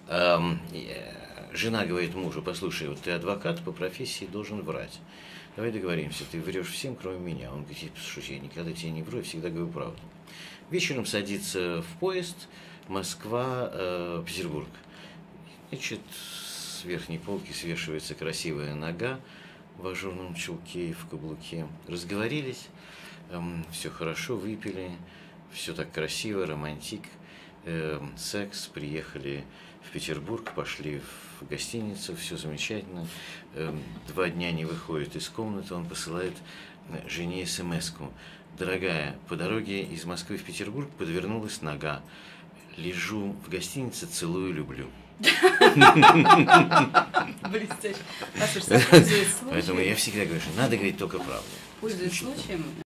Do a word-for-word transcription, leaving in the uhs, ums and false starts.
Эм, э, жена говорит мужу: послушай, вот ты адвокат по профессии, должен врать. Давай договоримся, ты врешь всем, кроме меня. Он говорит: слушай, я никогда тебе не вру, я всегда говорю правду. Вечером садится в поезд Москва, э, Петербург. Значит, с верхней полки свешивается красивая нога в ажурном чулке и в каблуке. Разговорились, эм, все хорошо, выпили, все так красиво, романтик, эм, секс, приехали в Петербург, пошли в гостиницу, все замечательно. Эм, два дня не выходит из комнаты, он посылает жене смс-ку: дорогая, по дороге из Москвы в Петербург подвернулась нога. Лежу в гостинице, целую, люблю. Блестяще. Послушайте, пользуясь случаем. Поэтому я всегда говорю, что надо говорить только правду. Пользуясь случаем,